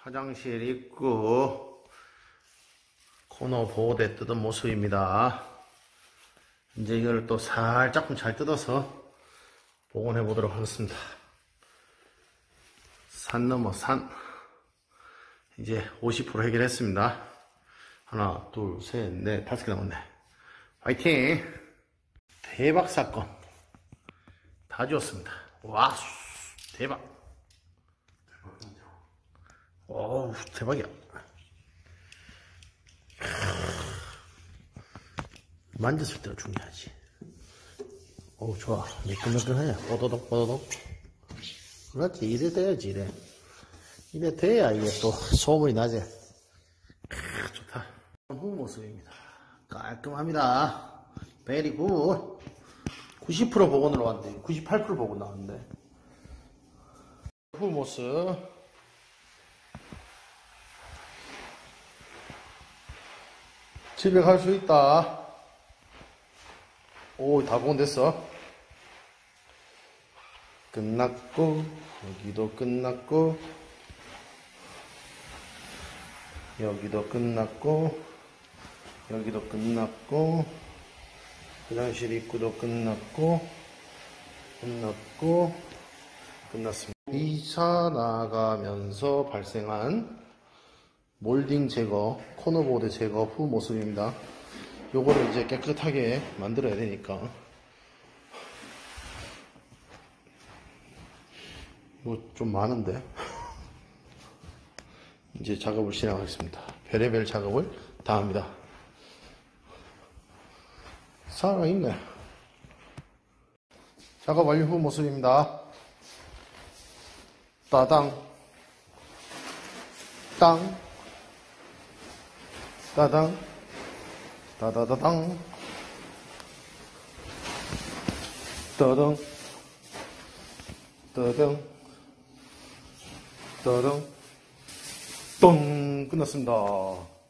화장실 입구 코너 보호대 뜯은 모습입니다. 이제 이걸 또 살짝 잘 뜯어서 복원해 보도록 하겠습니다. 산 넘어 산. 이제 50% 해결했습니다. 하나, 둘, 셋, 넷, 5개 남았네. 화이팅! 대박 사건. 다 지웠습니다. 와, 대박. 어우, 대박이야. 만졌을 때가 중요하지. 어우, 좋아. 매끈매끈하냐. 뽀도독, 뽀도독. 그렇지. 이래 돼야지, 이래. 이래 돼야 이게 또 소문이 나지. 좋다. 후 모습입니다. 깔끔합니다. 베리 굿. 90% 복원으로 왔는데, 98% 복원 나왔는데. 후 모습. 집에 갈 수 있다. 오, 다 복원됐어. 끝났고, 여기도 끝났고, 여기도 끝났고, 여기도 끝났고, 화장실 입구도 끝났고, 끝났습니다. 이사 나가면서 발생한 몰딩 제거, 코너보드 제거 후 모습입니다. 요거를 이제 깨끗하게 만들어야 되니까 뭐 좀 많은데 이제 작업을 시작하겠습니다. 별의별 작업을 다 합니다. 살아있네. 작업 완료 후 모습입니다. 따당 땅 따당 따다다당 따당 따당 따당 똥 끝났습니다.